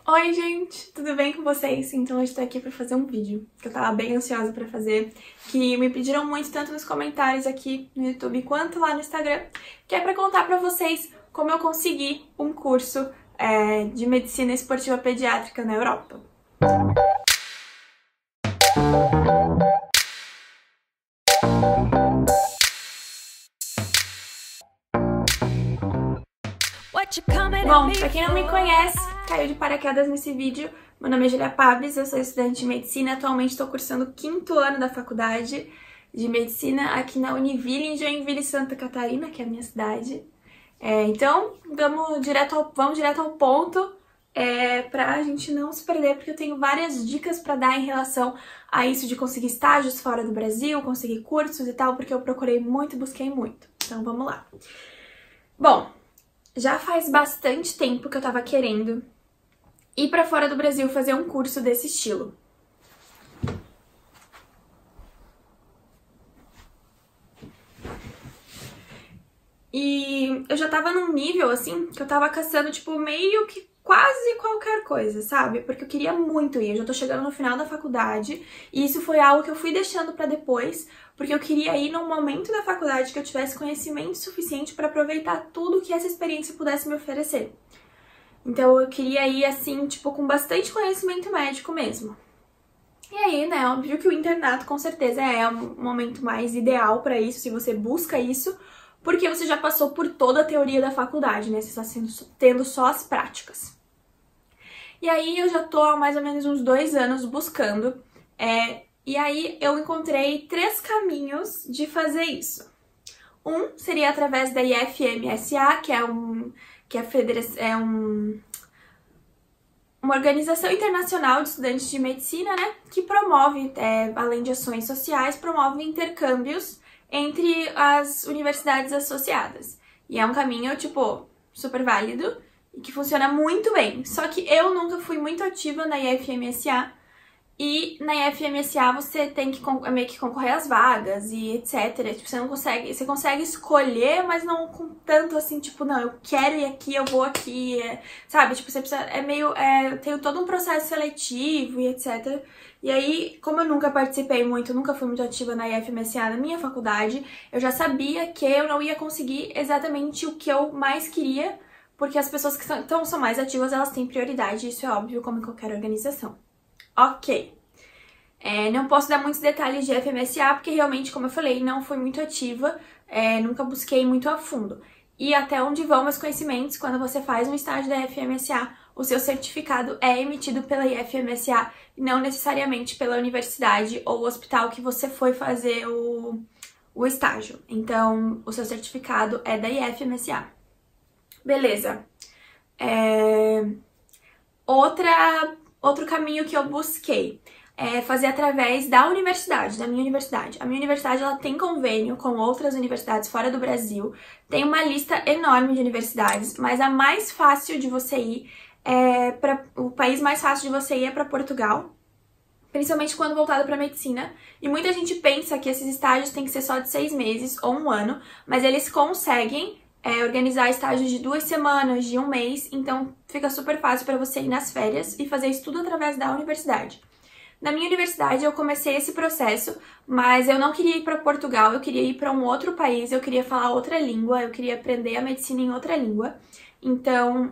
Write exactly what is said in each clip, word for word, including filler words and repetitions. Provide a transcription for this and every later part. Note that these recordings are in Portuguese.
Oi gente, tudo bem com vocês? Então hoje tô aqui pra fazer um vídeo que eu tava bem ansiosa pra fazer, que me pediram muito tanto nos comentários aqui no YouTube quanto lá no Instagram, que é pra contar pra vocês como eu consegui um curso é, de medicina esportiva pediátrica na Europa. Bom, pra quem não me conhece, caiu de paraquedas nesse vídeo, meu nome é Julia Pabres, eu sou estudante de medicina, atualmente estou cursando o quinto ano da faculdade de medicina aqui na Univille, em Joinville, Santa Catarina, que é a minha cidade. É, então, vamos direto ao, vamos direto ao ponto, é, pra gente não se perder, porque eu tenho várias dicas pra dar em relação a isso de conseguir estágios fora do Brasil, conseguir cursos e tal, porque eu procurei muito e busquei muito. Então, vamos lá. Bom, já faz bastante tempo que eu tava querendo ir pra fora do Brasil fazer um curso desse estilo. E eu já tava num nível, assim, que eu tava caçando, tipo, meio que quase qualquer coisa, sabe? Porque eu queria muito ir, eu já tô chegando no final da faculdade, e isso foi algo que eu fui deixando pra depois, porque eu queria ir num momento da faculdade que eu tivesse conhecimento suficiente pra aproveitar tudo que essa experiência pudesse me oferecer. Então eu queria ir, assim, tipo, com bastante conhecimento médico mesmo. E aí, né, óbvio que o internato com certeza é o momento mais ideal pra isso, se você busca isso, porque você já passou por toda a teoria da faculdade, né? Você está sendo, tendo só as práticas. E aí eu já tô há mais ou menos uns dois anos buscando, é, e aí eu encontrei três caminhos de fazer isso. Um seria através da I F M S A, que é um que é, federa é um, uma organização internacional de estudantes de medicina, né? Que promove, é, além de ações sociais, promove intercâmbios entre as universidades associadas. E é um caminho, tipo, super válido e que funciona muito bem. Só que eu nunca fui muito ativa na I F M S A e na I F M S A você tem que meio que concorrer às vagas e etcétera. Tipo, você não consegue, você consegue escolher, mas não com tanto assim, tipo, não, eu quero ir aqui, eu vou aqui, é, sabe? Tipo, você precisa, é meio, é, tem todo um processo seletivo e etcétera. E aí, como eu nunca participei muito, nunca fui muito ativa na I F M S A na minha faculdade, eu já sabia que eu não ia conseguir exatamente o que eu mais queria, porque as pessoas que são, então, são mais ativas, elas têm prioridade, isso é óbvio, como em qualquer organização. Ok. É, não posso dar muitos detalhes de I F M S A, porque realmente, como eu falei, não fui muito ativa, é, nunca busquei muito a fundo. E até onde vão meus conhecimentos, quando você faz um estágio da I F M S A, o seu certificado é emitido pela I F M S A e não necessariamente pela universidade ou hospital que você foi fazer o, o estágio. Então, o seu certificado é da I F M S A. Beleza. É... Outra, outro caminho que eu busquei é fazer através da universidade, da minha universidade. A minha universidade ela tem convênio com outras universidades fora do Brasil, tem uma lista enorme de universidades, mas a mais fácil de você ir, é pra, o país mais fácil de você ir é para Portugal, principalmente quando voltado para medicina. E muita gente pensa que esses estágios têm que ser só de seis meses ou um ano, mas eles conseguem é, organizar estágios de duas semanas, de um mês, então fica super fácil para você ir nas férias e fazer isso tudo através da universidade. Na minha universidade eu comecei esse processo, mas eu não queria ir para Portugal, eu queria ir para um outro país, eu queria falar outra língua, eu queria aprender a medicina em outra língua. Então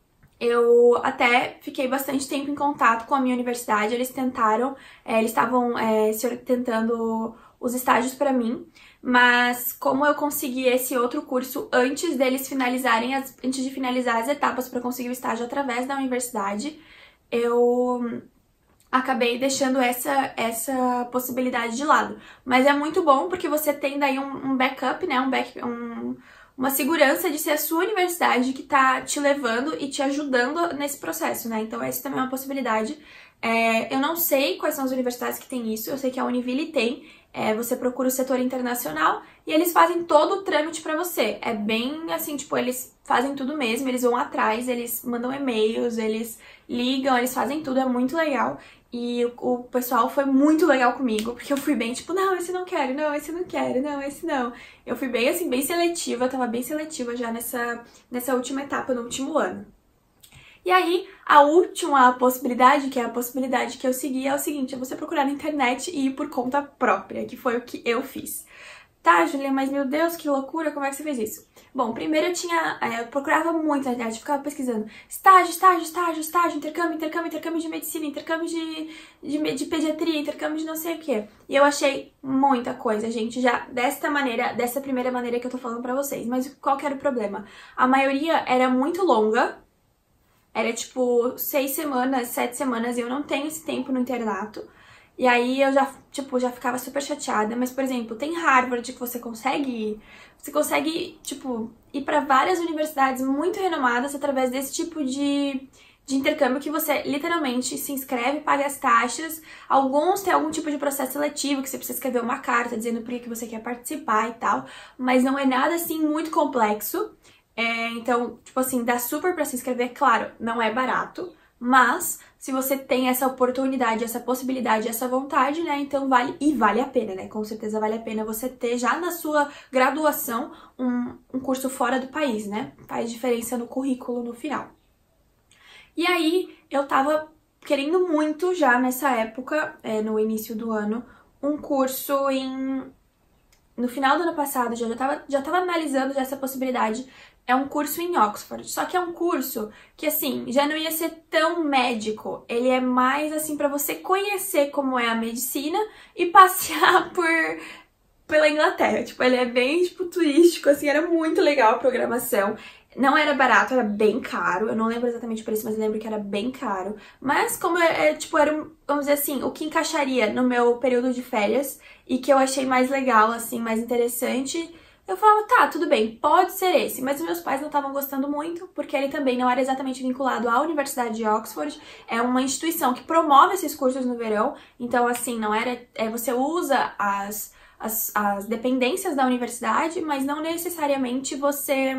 eu até fiquei bastante tempo em contato com a minha universidade, eles tentaram, é, eles estavam é, tentando os estágios para mim, mas como eu consegui esse outro curso antes deles finalizarem, as, antes de finalizar as etapas para conseguir o estágio através da universidade, eu acabei deixando essa, essa possibilidade de lado. Mas é muito bom porque você tem daí um, um backup, né, um back, um, uma segurança de ser a sua universidade que tá te levando e te ajudando nesse processo, né? Então essa também é uma possibilidade. É, eu não sei quais são as universidades que tem isso, eu sei que a Univille tem. É, você procura o setor internacional e eles fazem todo o trâmite pra você. É bem assim, tipo, eles fazem tudo mesmo, eles vão atrás, eles mandam e-mails, eles ligam, eles fazem tudo, é muito legal. E o, o pessoal foi muito legal comigo, porque eu fui bem tipo, não, esse não quero, não, esse não quero, não, esse não. Eu fui bem assim, bem seletiva, tava bem seletiva já nessa, nessa última etapa, no último ano. E aí, a última possibilidade, que é a possibilidade que eu segui, é o seguinte, é você procurar na internet e ir por conta própria, que foi o que eu fiz. Tá, Julia, mas meu Deus, que loucura, como é que você fez isso? Bom, primeiro eu tinha, é, eu procurava muito na internet, ficava pesquisando estágio, estágio, estágio, estágio, intercâmbio, intercâmbio, intercâmbio de medicina, intercâmbio de, de, de pediatria, intercâmbio de não sei o quê. E eu achei muita coisa, gente, já desta maneira, dessa primeira maneira que eu tô falando pra vocês. Mas qual que era o problema? A maioria era muito longa, era tipo seis semanas, sete semanas, e eu não tenho esse tempo no internato. E aí eu já, tipo, já ficava super chateada. Mas, por exemplo, tem Harvard que você consegue ir. Você consegue, tipo, ir para várias universidades muito renomadas através desse tipo de, de intercâmbio que você literalmente se inscreve, paga as taxas. Alguns têm algum tipo de processo seletivo, que você precisa escrever uma carta dizendo por que você quer participar e tal. Mas não é nada, assim, muito complexo. É, então, tipo assim, dá super pra se inscrever. Claro, não é barato. Mas, se você tem essa oportunidade, essa possibilidade, essa vontade, né, então vale, e vale a pena, né, com certeza vale a pena você ter já na sua graduação um, um curso fora do país, né, faz diferença no currículo no final. E aí, eu tava querendo muito já nessa época, é, no início do ano, um curso em... No final do ano passado, já, já, tava, já tava analisando já essa possibilidade. É um curso em Oxford, só que é um curso que, assim, já não ia ser tão médico. Ele é mais, assim, pra você conhecer como é a medicina e passear por... pela Inglaterra. Tipo, ele é bem, tipo, turístico, assim, era muito legal a programação. Não era barato, era bem caro. Eu não lembro exatamente o preço, mas eu lembro que era bem caro. Mas como, é, é, tipo, era, um, vamos dizer assim, o que encaixaria no meu período de férias e que eu achei mais legal, assim, mais interessante... Eu falava, tá, tudo bem, pode ser esse. Mas os meus pais não estavam gostando muito, porque ele também não era exatamente vinculado à Universidade de Oxford. É uma instituição que promove esses cursos no verão. Então, assim, não era... É, você usa as, as, as dependências da universidade, mas não necessariamente você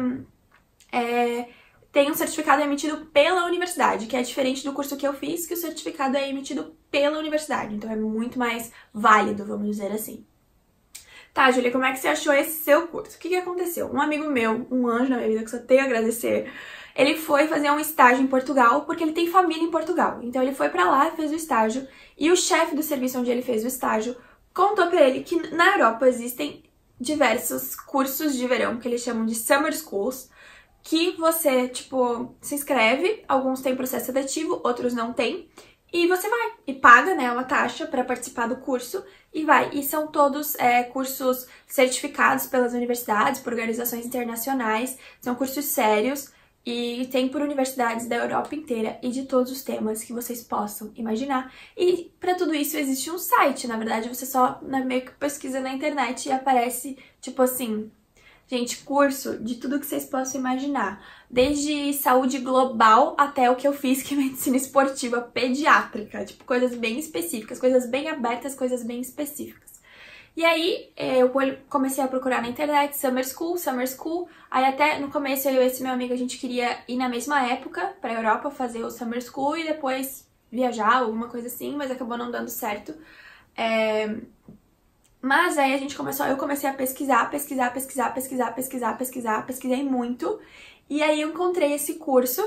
é, tem um certificado emitido pela universidade, que é diferente do curso que eu fiz, que o certificado é emitido pela universidade. Então, é muito mais válido, vamos dizer assim. Tá, Julia, como é que você achou esse seu curso? O que que aconteceu? Um amigo meu, um anjo na minha vida, que só tenho a agradecer, ele foi fazer um estágio em Portugal, porque ele tem família em Portugal. Então ele foi pra lá, fez o estágio, e o chefe do serviço onde ele fez o estágio contou pra ele que na Europa existem diversos cursos de verão, que eles chamam de Summer Schools, que você, tipo, se inscreve, alguns têm processo seletivo, outros não têm, e você vai e paga, né, uma taxa para participar do curso e vai. E são todos é, cursos certificados pelas universidades, por organizações internacionais, são cursos sérios e tem por universidades da Europa inteira e de todos os temas que vocês possam imaginar. E para tudo isso existe um site, na verdade você só né, meio que pesquisa na internet e aparece, tipo assim... Gente, curso de tudo que vocês possam imaginar. Desde saúde global até o que eu fiz, que é medicina esportiva pediátrica. Tipo, coisas bem específicas, coisas bem abertas, coisas bem específicas. E aí, eu comecei a procurar na internet Summer School, Summer School. Aí até no começo, eu e esse meu amigo, a gente queria ir na mesma época pra Europa, fazer o Summer School e depois viajar, alguma coisa assim, mas acabou não dando certo. É... Mas aí a gente começou, eu comecei a pesquisar, pesquisar, pesquisar, pesquisar, pesquisar, pesquisar, pesquisei muito. E aí eu encontrei esse curso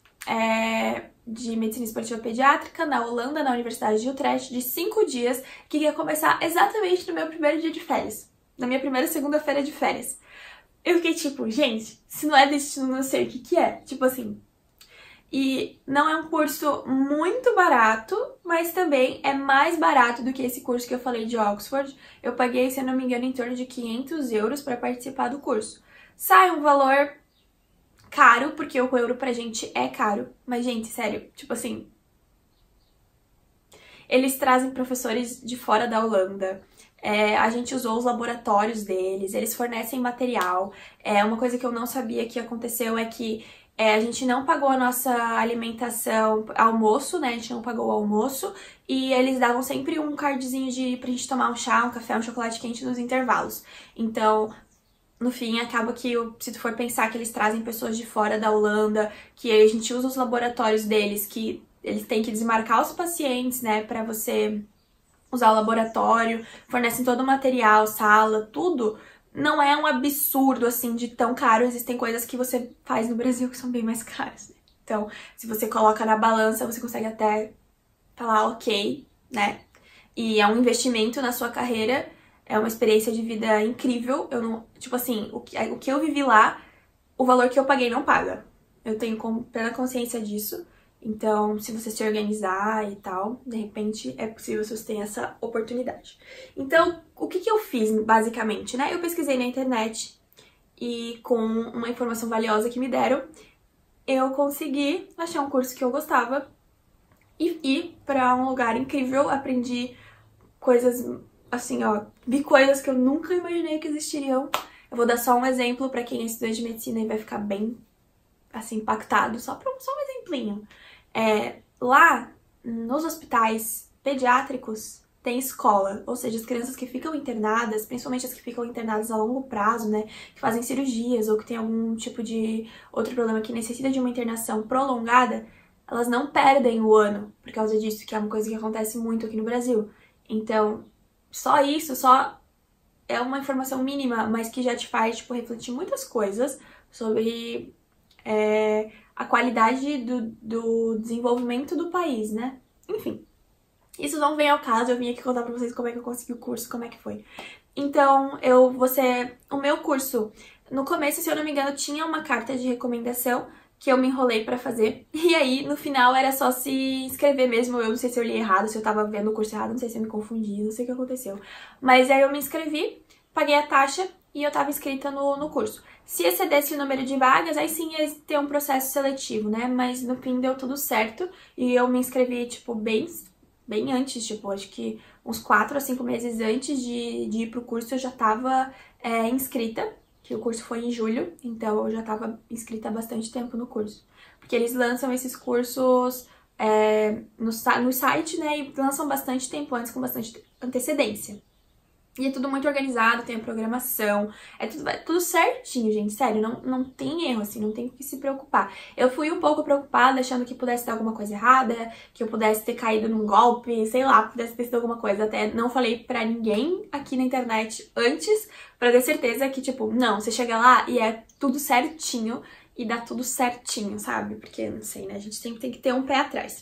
é, de medicina esportiva pediátrica na Holanda, na Universidade de Utrecht, de cinco dias, que ia começar exatamente no meu primeiro dia de férias. Na minha primeira segunda-feira de férias. Eu fiquei tipo, gente, se não é destino, não sei o que que é. Tipo assim... E não é um curso muito barato, mas também é mais barato do que esse curso que eu falei de Oxford. Eu paguei, se eu não me engano, em torno de quinhentos euros para participar do curso. Sai um valor caro, porque o euro pra gente é caro. Mas, gente, sério, tipo assim... Eles trazem professores de fora da Holanda. É, a gente usou os laboratórios deles, eles fornecem material. É, uma coisa que eu não sabia que aconteceu é que É, a gente não pagou a nossa alimentação, almoço, né? A gente não pagou o almoço. E eles davam sempre um cardzinho de, pra gente tomar um chá, um café, um chocolate quente nos intervalos. Então, no fim, acaba que, se tu for pensar que eles trazem pessoas de fora da Holanda, que a gente usa os laboratórios deles, que eles têm que desmarcar os pacientes, né? Pra você usar o laboratório, fornecem todo o material, sala, tudo... Não é um absurdo, assim, de tão caro. Existem coisas que você faz no Brasil que são bem mais caras, né? Então, se você coloca na balança, você consegue até falar ok, né? E é um investimento na sua carreira, é uma experiência de vida incrível. Eu não, tipo assim, o que, o que eu vivi lá, o valor que eu paguei não paga. Eu tenho plena consciência disso. Então, se você se organizar e tal, de repente é possível você ter essa oportunidade. Então, o que, que eu fiz, basicamente, né? Eu pesquisei na internet e com uma informação valiosa que me deram, eu consegui achar um curso que eu gostava e ir pra um lugar incrível. Aprendi coisas, assim, ó, vi coisas que eu nunca imaginei que existiriam. Eu vou dar só um exemplo pra quem é estudante de medicina e vai ficar bem, assim, impactado, só, pra, só um exemplinho. É, lá, nos hospitais pediátricos, tem escola, ou seja, as crianças que ficam internadas, principalmente as que ficam internadas a longo prazo, né, que fazem cirurgias ou que tem algum tipo de outro problema que necessita de uma internação prolongada, elas não perdem o ano por causa disso, que é uma coisa que acontece muito aqui no Brasil. Então, só isso, só é uma informação mínima, mas que já te faz, tipo, refletir muitas coisas sobre é, a qualidade do, do desenvolvimento do país, né? Enfim, isso não vem ao caso, eu vim aqui contar pra vocês como é que eu consegui o curso, como é que foi. Então, eu, você, o meu curso, no começo, se eu não me engano, tinha uma carta de recomendação que eu me enrolei pra fazer, e aí, no final, era só se inscrever mesmo. Eu não sei se eu li errado, se eu tava vendo o curso errado, não sei se eu me confundi, não sei o que aconteceu. Mas aí eu me inscrevi, paguei a taxa e eu tava inscrita no, no curso. Se excedesse o número de vagas, aí sim ia ter um processo seletivo, né? Mas no fim deu tudo certo e eu me inscrevi, tipo, bem, bem antes, tipo, acho que uns quatro a cinco meses antes de, de ir pro curso eu já tava é, inscrita, que o curso foi em julho, então eu já tava inscrita há bastante tempo no curso. Porque eles lançam esses cursos é, no, no site, né? E lançam bastante tempo antes, com bastante antecedência. E é tudo muito organizado, tem a programação, é tudo, é tudo certinho, gente, sério, não, não tem erro, assim, não tem o que se preocupar. Eu fui um pouco preocupada, achando que pudesse ter alguma coisa errada, que eu pudesse ter caído num golpe, sei lá, pudesse ter sido alguma coisa. Até não falei pra ninguém aqui na internet antes, pra ter certeza que, tipo, não, você chega lá e é tudo certinho e dá tudo certinho, sabe? Porque, não sei, né, a gente sempre tem que ter um pé atrás.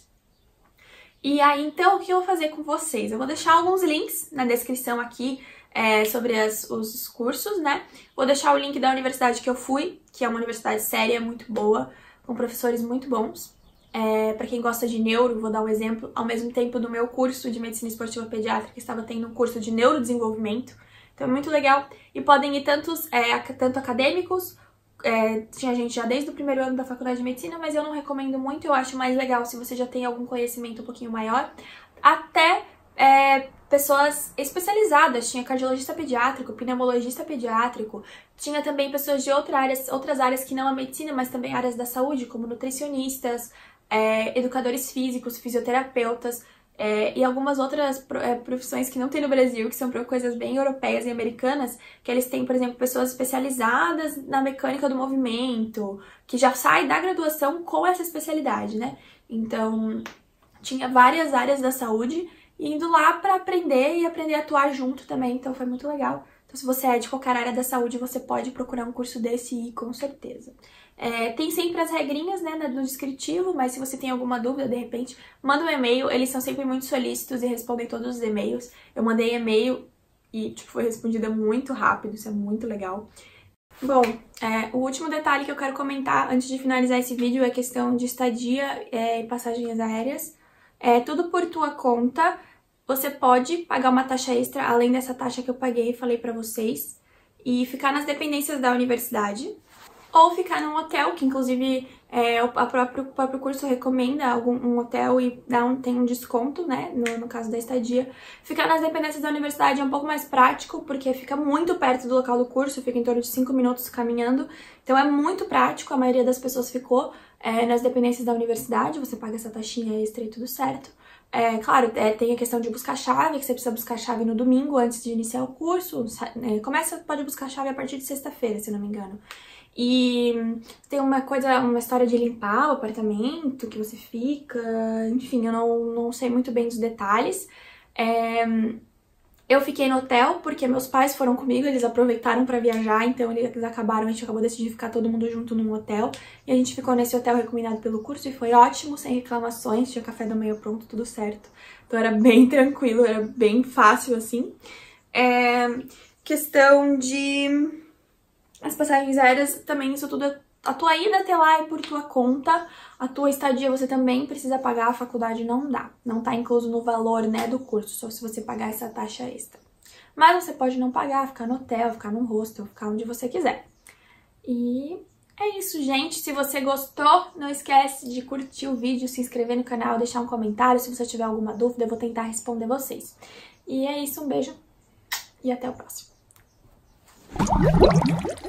E aí, então, o que eu vou fazer com vocês? Eu vou deixar alguns links na descrição aqui é, sobre as, os cursos, né? Vou deixar o link da universidade que eu fui, que é uma universidade séria, muito boa, com professores muito bons. É, para quem gosta de neuro, vou dar um exemplo. Ao mesmo tempo do meu curso de Medicina Esportiva Pediátrica, estava tendo um curso de neurodesenvolvimento. Então é muito legal. E podem ir tantos, é, tanto acadêmicos, É, tinha gente já desde o primeiro ano da faculdade de medicina, mas eu não recomendo muito, eu acho mais legal se você já tem algum conhecimento um pouquinho maior, até é, pessoas especializadas, tinha cardiologista pediátrico, pneumologista pediátrico, tinha também pessoas de outra áreas, outras áreas que não a medicina, mas também áreas da saúde, como nutricionistas, é, educadores físicos, fisioterapeutas, É, e algumas outras profissões que não tem no Brasil, que são coisas bem europeias e americanas, que eles têm, por exemplo, pessoas especializadas na mecânica do movimento, que já saem da graduação com essa especialidade, né? Então, tinha várias áreas da saúde indo lá para aprender e aprender a atuar junto também, então foi muito legal. Então, se você é de qualquer área da saúde, você pode procurar um curso desse e ir, com certeza. É, tem sempre as regrinhas, né, no descritivo, mas se você tem alguma dúvida, de repente, manda um e-mail, eles são sempre muito solícitos e respondem todos os e-mails. Eu mandei e-mail e tipo, foi respondida muito rápido, isso é muito legal. Bom, é, o último detalhe que eu quero comentar antes de finalizar esse vídeo é a questão de estadia é, e passagens aéreas. É tudo por tua conta, você pode pagar uma taxa extra, além dessa taxa que eu paguei e falei pra vocês, e ficar nas dependências da universidade, ou ficar num hotel, que inclusive é, a próprio, o próprio curso recomenda algum, um hotel e dá um, tem um desconto, né, no, no caso da estadia. Ficar nas dependências da universidade é um pouco mais prático, porque fica muito perto do local do curso, fica em torno de cinco minutos caminhando, então é muito prático, a maioria das pessoas ficou é, nas dependências da universidade, você paga essa taxinha extra e tudo certo. É, claro, é, tem a questão de buscar chave, que você precisa buscar chave no domingo antes de iniciar o curso, é, começa, pode buscar chave a partir de sexta-feira, se não me engano. E tem uma coisa, uma história de limpar o apartamento que você fica, enfim, eu não, não sei muito bem dos detalhes. É, Eu fiquei no hotel porque meus pais foram comigo, eles aproveitaram pra viajar, então eles acabaram, a gente acabou decidindo ficar todo mundo junto num hotel. E a gente ficou nesse hotel recomendado pelo curso e foi ótimo, sem reclamações, tinha café da manhã pronto, tudo certo. Então era bem tranquilo, era bem fácil assim. É... Questão de... As passagens aéreas também, isso tudo é... A tua ida até lá é por tua conta, a tua estadia você também precisa pagar, a faculdade não dá. Não tá incluso no valor, né, do curso, só se você pagar essa taxa extra. Mas você pode não pagar, ficar no hotel, ficar num hostel, ficar onde você quiser. E é isso, gente. Se você gostou, não esquece de curtir o vídeo, se inscrever no canal, deixar um comentário. Se você tiver alguma dúvida, eu vou tentar responder vocês. E é isso, um beijo e até o próximo.